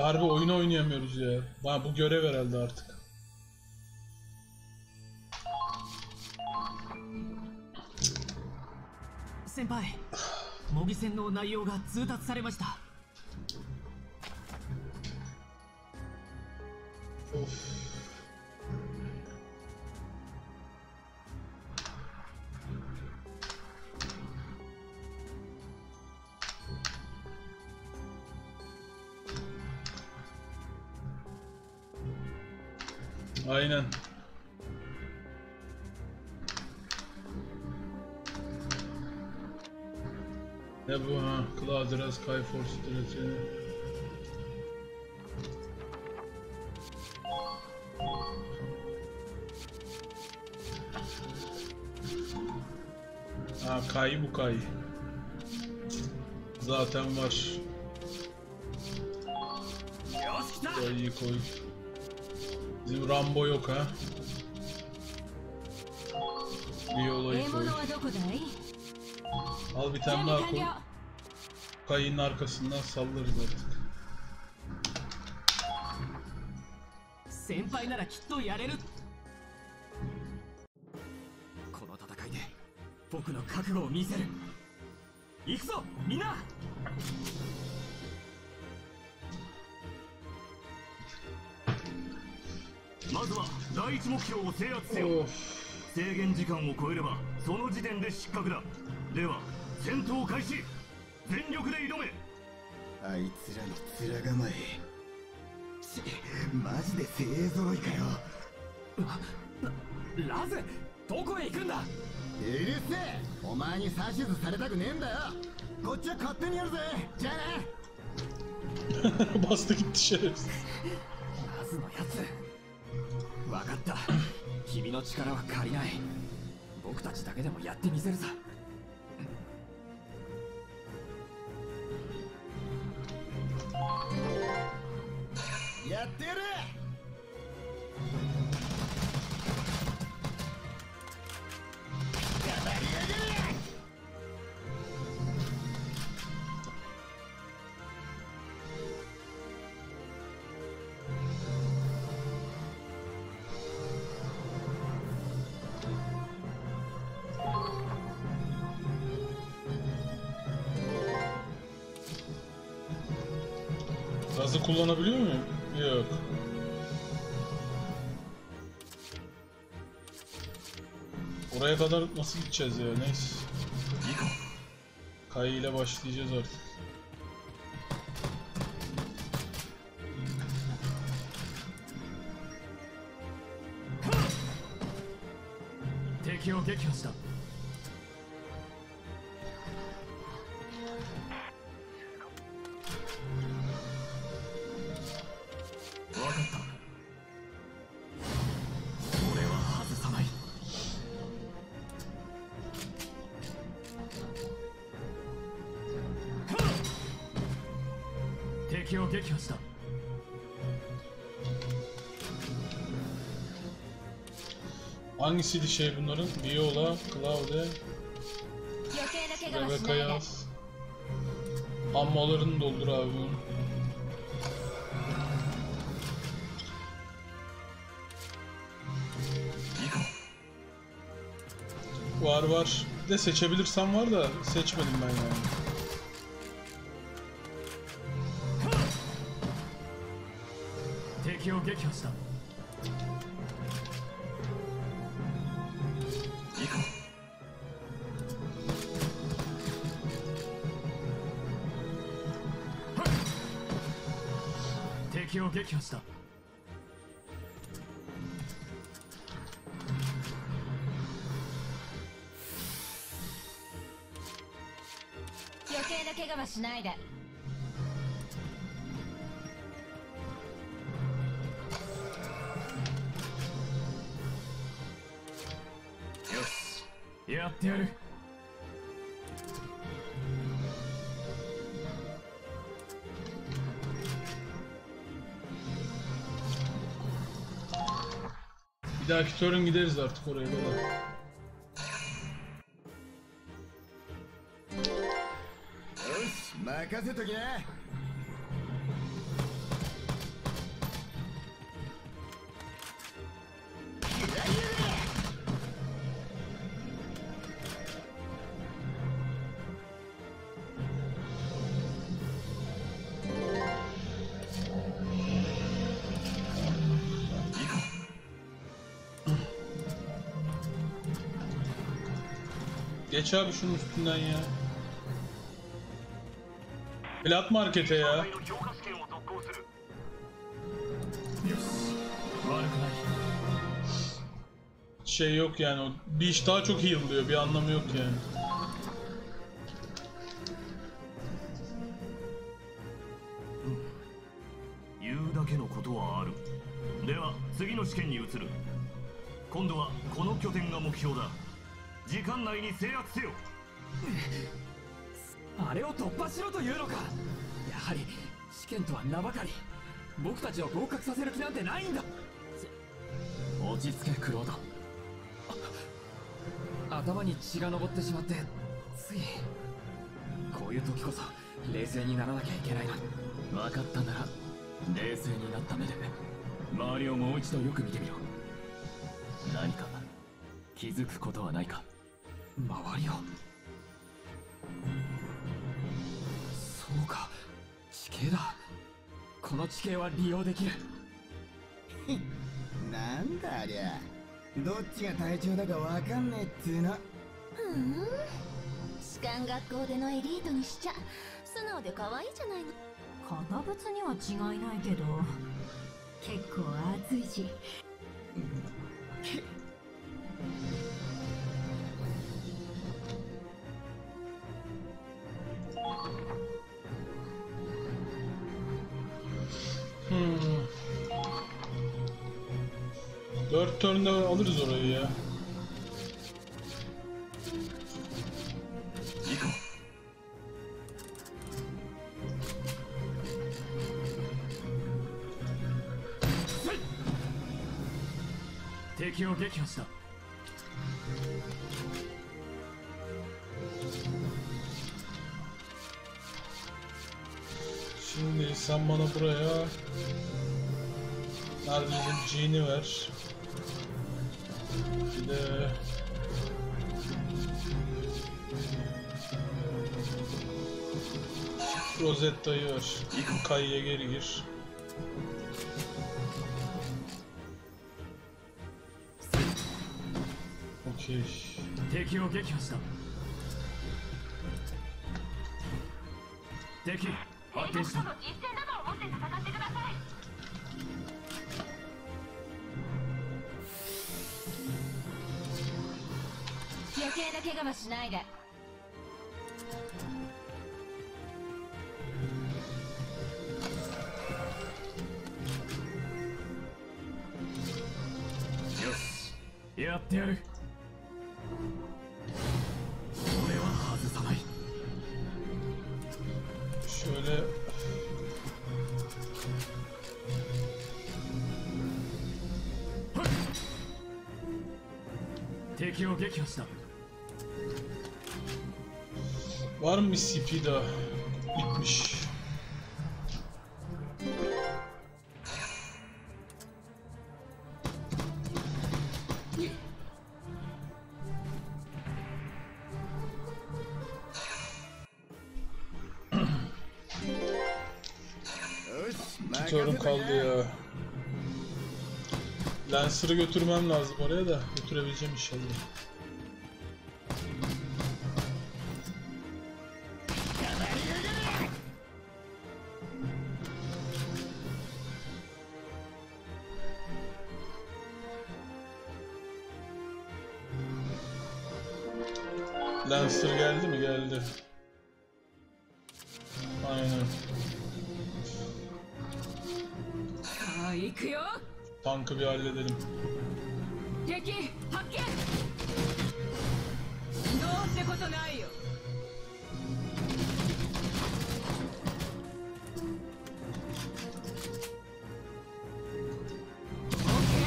Harbi oyunu oynayamıyoruz ya. Bana bu görev herhalde artık. 先輩、模擬戦の内容が通達されました。 Aynen. Ne bu ha? Cloudras, Skyforce strateji. Ha, Kai bu Kai. Zaten var. Koy koy. Bizim Rambo yok ha. Bir olayı koy. Al bir tane daha koy. Kayının arkasından sallarız artık. 先輩ならきっとやれる。この戦いで僕の覚悟を見せる。行くぞみんな。まずは第一目標を制圧せよ。制限時間を超えればその時点で失格だ。では戦闘開始。全力で挑め。 あいつらの面構え、マジで精鋭揃いかよ。 ラズ、どこへ行くんだ。 うるせえ、お前に指図されたくねえんだよ。こっちは勝手にやるぜ。じゃあな。 Bastı gitti şerefsiz. ラズのやつ、分かった。君の力は借りない。僕たちだけでもやってみせるさ。 やってやる。 Gazı kullanabiliyor muyum? Yok. Oraya kadar nasıl gideceğiz ya? Neyse. Kai ile başlayacağız artık. Tekiを撃破した。分かった。俺は外さない。敵を撃破した。 Hangisiydi şey bunların? Viola, Claude, Rebecca yaz. Ammalarını doldur abi bunun. Var var. Bir de seçebilirsem var da seçmedim ben yani. Tekiを撃破した。敵を撃破した。 余計な怪我はしないで。よし、やってやる。 Bir dahaki turn gideriz artık oraya kadar. Geç abi şunun üstünden ya. Plat markete ya. の強化試験を続行する。よし、悪くない。 Şey yok yani, o bir iş daha çok heal'lıyor, bir anlamı yok yani. 言うだけのことはある。では次の試験に移る。今度はこの拠点が目標だ。時間内に制圧せよ。 あれを突破しろというのか。やはり試験とは名ばかり。僕たちを合格させる気なんてないんだ。落ち着けクロード。頭に血が上ってしまってつい。こういう時こそ冷静にならなきゃいけないな。分かったなら冷静になった目で周りをもう一度よく見てみろ。何か気づくことはないか。周りを。そうか、地形だ。この地形は利用できる。 なんだありゃ。どっちが隊長だかわかんねえっつうの。 士官学校でのエリートにしちゃ素直で可愛いじゃないの。堅物には違いないけど結構熱いし。 4 turn'da alırız orayı ya. Şimdi sen bana buraya Nargil'in G'ni ver. Bir de Rosetta'yı ver. Kayıya geri gir. Okey. 敵を撃破した。敵発見した。 実戦だと思って戦ってください。余計な怪我はしないで。 よし、やってやる。俺は外さない。 Şöyle 敵を撃破した。 var mı CP daha? Bitmiş. Tutuyorum kaldı ya. Lancer'ı götürmem lazım oraya da. Götürebileceğim inşallah. Lancer geldi mi? Geldi. Aynen. さあ行くよ。 Tankı bir halledelim. 敵発見。どうってことないよ。オッ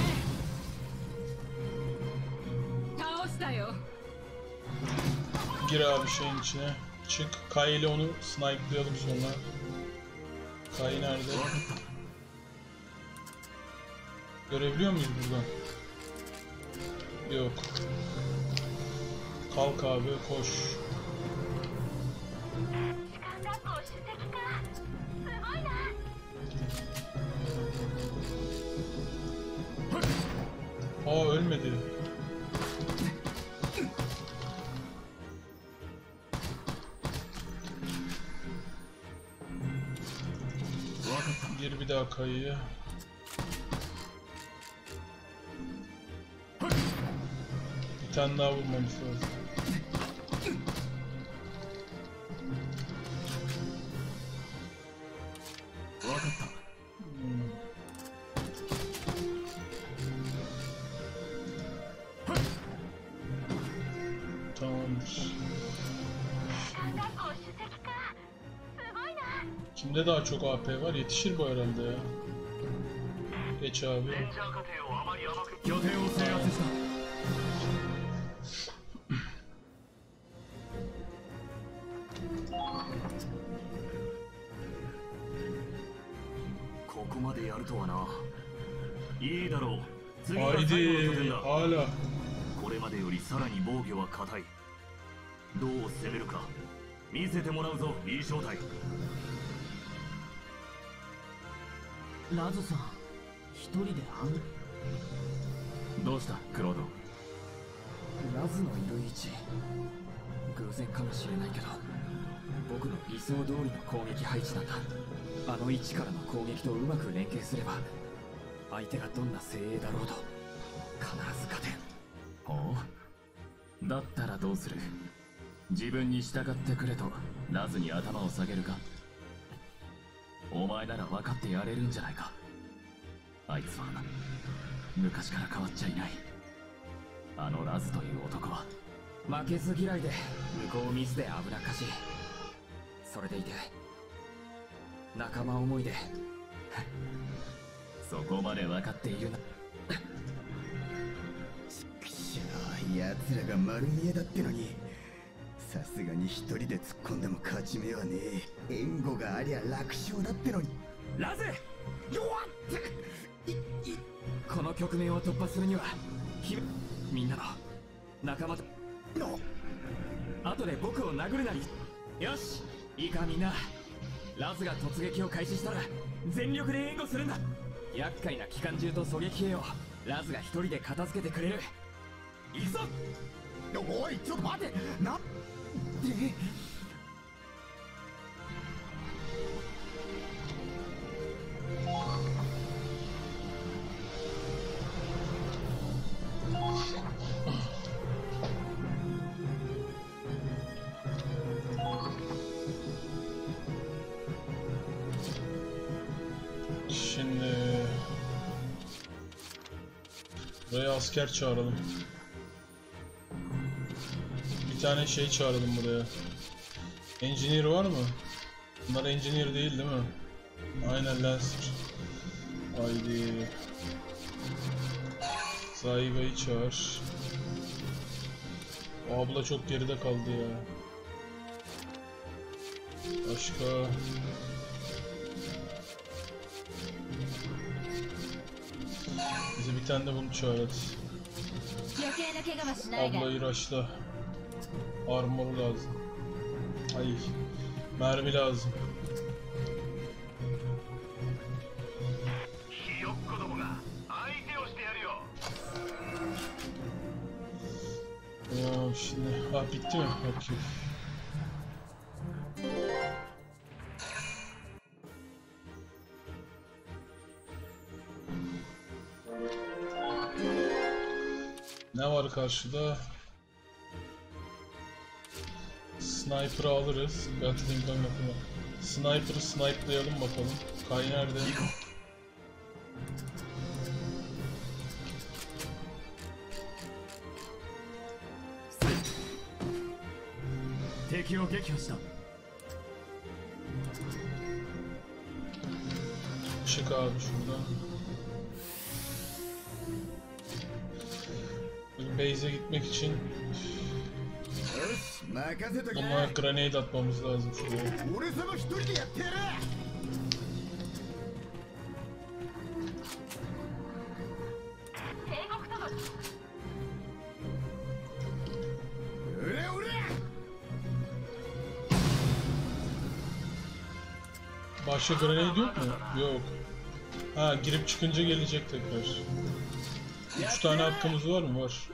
ケー。倒したよ。 Gir abi şeyin içine. Çık. Kai ile onu snipe'layalım sonra. Kai nerede? Görebiliyor muyuz buradan? Yok. Kalk abi, koş. Aa ölmedi. Gir bir daha kayıya. Bir tane daha vurmamız lazım. Tamamdır. Kimde daha çok AP var? Yetişir bu herhalde ya. Geç abi. 拠点を制圧した。ここまでやるとはな。いいだろう。次が最後の拠点 Haydi だ。 hala. これまでよりさらに防御は固い。どう攻めるか見せてもらうぞ、いい正体。 ラズさん、一人でどうしたクロード。ラズのいる位置偶然かもしれないけど僕の理想通りの攻撃配置なんだ。あの位置からの攻撃とうまく連携すれば相手がどんな精鋭だろうと必ず勝てん。 ほう、だったらどうする。自分に従ってくれとラズに頭を下げるか。お前なら分かってやれるんじゃないか。あいつは昔から変わっちゃいない。あのラズという男は負けず嫌いで向こうミスで危なっかしい。それでいて仲間思いでそこまで分かっているな。 くしゃー、奴らが丸見えだってのに、さすがに一人で突っ込んでも勝ち目はねえ。援護がありゃ楽勝だってのに。 ラズ弱ってこの局面を突破するにはみんなの仲間と後で僕を殴るなり。よしいいかみんな、ラズが突撃を開始したら全力で援護するんだ。厄介な機関銃と狙撃兵をラズが一人で片付けてくれる。いくぞ。 おいちょっと待てな。 Şimdi buraya asker çağıralım. Bir tane şey çağıralım buraya. Engineer var mı? Bunlar engineer değil mi? Aynen Lancer. Haydi. Zayga'yı çağır. O abla çok geride kaldı ya. Başka. Bize bir tane de bunu çağır hadi. Ablayı raşla. Armor lazım. Ay. Mermi lazım. Ya şimdi bitti mi? Okey. Ne var karşıda? Sniper'ı alırız. Gatling gun yapalım. Sniper'ı snipe'layalım bakalım. Kay nerede? 敵を撃破した。 Çık abi şuradan. Base'e gitmek için よし任せとけ。 buna grenade atmamız lazım şuraya. 俺様一人でやってやる。おれおれ。 Başka grenade yok mu? Yok. Ha girip çıkınca gelecek tekrar. 3 tane hakkımız var mı? Var.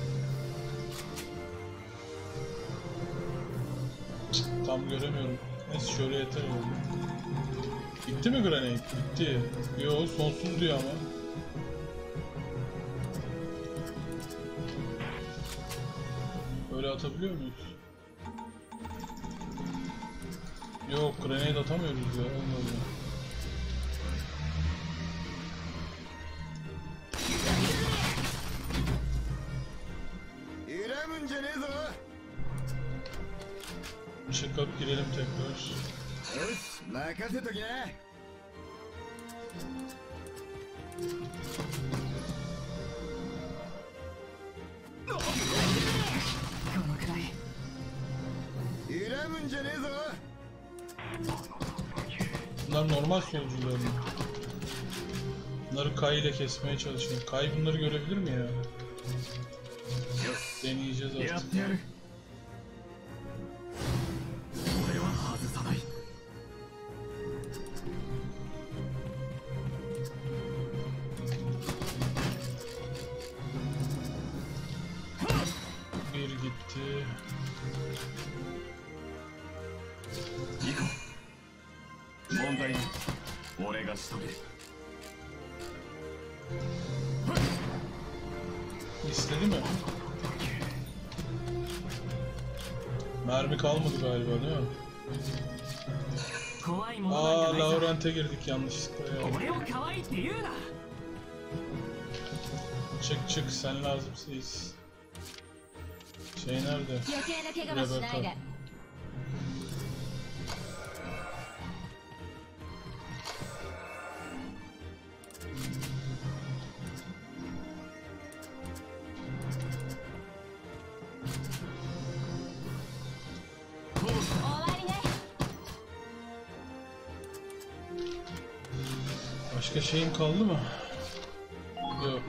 Tam göremiyorum. Neyse şöyle yeter oldu. Bitti mi granate? Bitti. Yo sonsuz diyor ama. Öyle atabiliyor muyuz? Yok granate atamıyoruz ya. Allah Allah. Çıkıp girelim tekrar. よし任せときな。 このくらい恨むんじゃねえぞ。 Bunlar normal solcular mı? Bunları Kai ile kesmeye çalışıyorum. Kai bunları görebilir mi ya? Deneyeceğiz やっ artık. てやる。俺は外さない。 Bir gitti. 行こう。問題ない。俺が仕留める。 İstedi mi? Mermi kalmadı galiba değil mi? 怖いものなんじゃ Aa ないぞ Laurent'e girdik yanlışlıkla ya. 俺を可愛いって言うな Çık çık sen lazımsınız. Şey nerede? 余計な怪我はしないで。 終わりね。 Başka şeyin kaldı mı? Yok.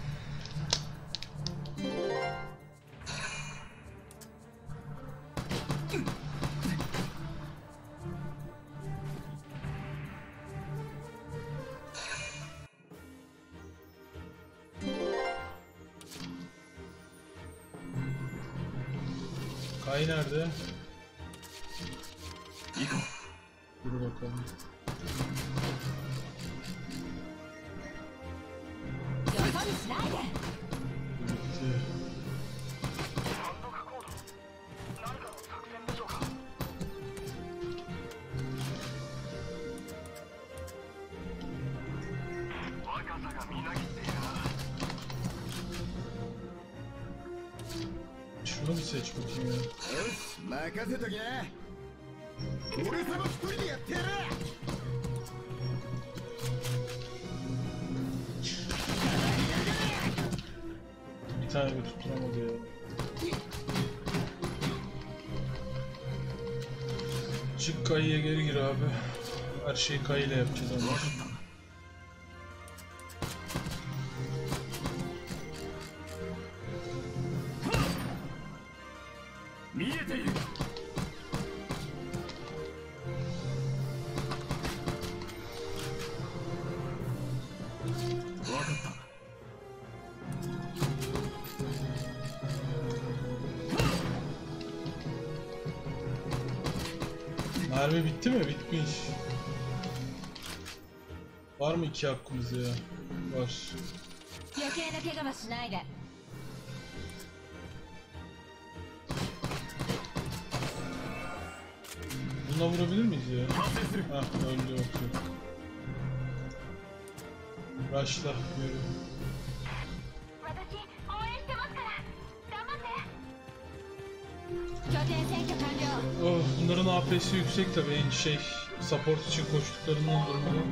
Kai nerede? 行こ Dur bakalım. よそ見しないで。 Bitti. Şunu bir seç bakayım ya. よし任せときな。俺様一人でやってやる。 Bir tane bir tutturamadı ya. Çık kayıya geri gir abi. Her şeyi kayıyla yapacağız ama. う。見えている。 分かった。 Mermi bitti mi? Bitmiş. Var mı iki hakkımız ya? Var. 余計な怪我はしないで。 Bununla vurabilir miyiz ya? 達成する。 Hah öldü okey. Rush'la yürü. 私応援してますから頑張って。拠点占拠完了。 Oh, bunların AP'si yüksek tabii en şey support için koştuklarından durmadan.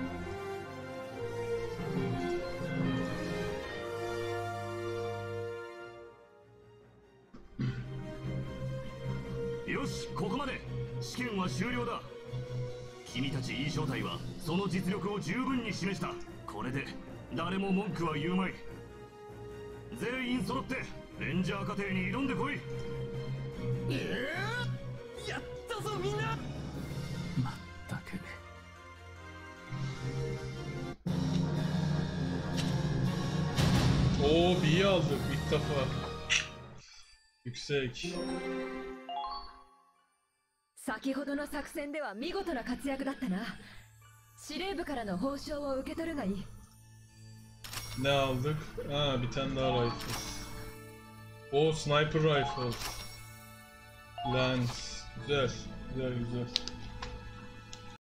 よし、ここまで。試験は終了だ。君たち E 小隊はその実力を十分に示した。これで誰も文句は言うまい。全員揃ってレンジャー課程に挑んでこい。 やったぞみんなまったく。 Oo B'yi aldık ilk defa. Yüksek. 先ほどの作戦では見事な活躍だったな。司令部からの報奨を受け取るがいい。 Ne aldık? Ha, bir tane daha rifle. O sniper rifle. Lens. Güzel. Güzel güzel.